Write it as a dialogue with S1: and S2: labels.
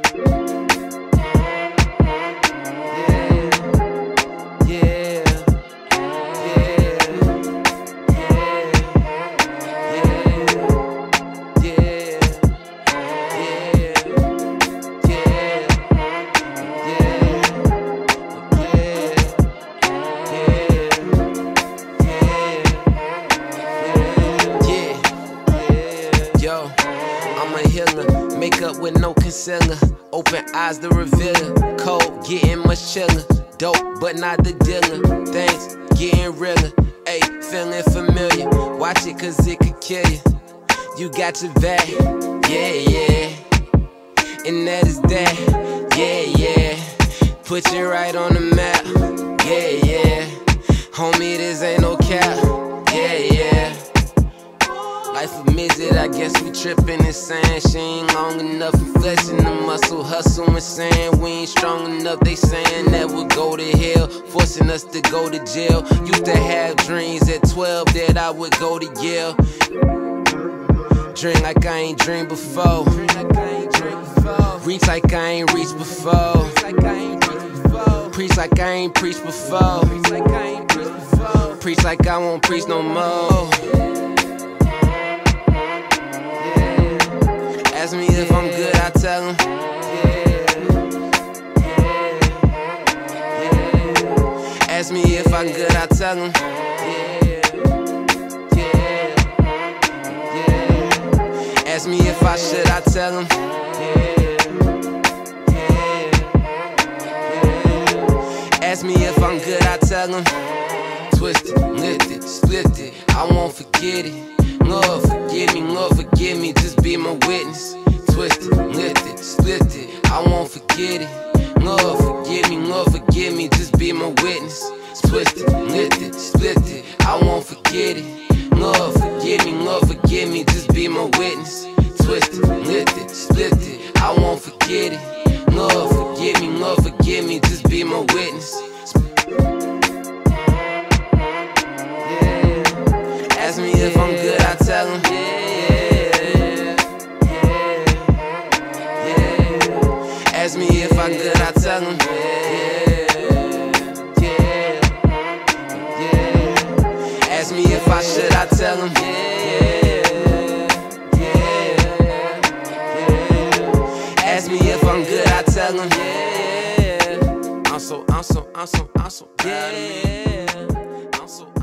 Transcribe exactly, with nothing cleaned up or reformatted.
S1: I'm a healer, makeup with no concealer, open eyes to reveal it. Cold, getting much chiller, dope, but not the dealer. Things getting realer, ayy, feeling familiar. Watch it cause it could kill you. You got your back, yeah, yeah, and that is that, yeah, yeah. Put you right on the map, yeah, yeah. Homie, this ain't no cap, yeah, yeah. Life a midget, I guess we trippin' and saying she ain't long enough and flexing the muscle, hustle and saying we ain't strong enough. They saying that we'll go to hell, forcing us to go to jail. Used to have dreams at twelve that I would go to Yale. Dream like I ain't dreamed before. Reach like I ain't reached before. Preach like I ain't preached before. Preach like I won't preach no more. Ask me if I'm good, I tell him. Ask me if I'm good, I tell him. Ask me if I should, I tell him. Ask me if I'm good, I tell him. Twisted, lifted, split it, I won't forget it. Lord forgive me, Lord forgive me, just be my witness. Twisted, lifted, split it, I won't forget it. Lord forgive me, Lord forgive me, just be my witness. Twisted, lifted, split it, I won't forget it. Lord forgive me, Lord forgive me, just be my witness. Twisted, lifted, split it, I won't forget it. Lord forgive me, Lord forgive me, just be my witness. Ask me if I'm good, I tell him. Ask me if I'm good, I tell him. Ask me if I should, I tell him. Ask me if I'm good, I tell him. I'm so, I'm so, I'm so, I'm so proud of me. I'm so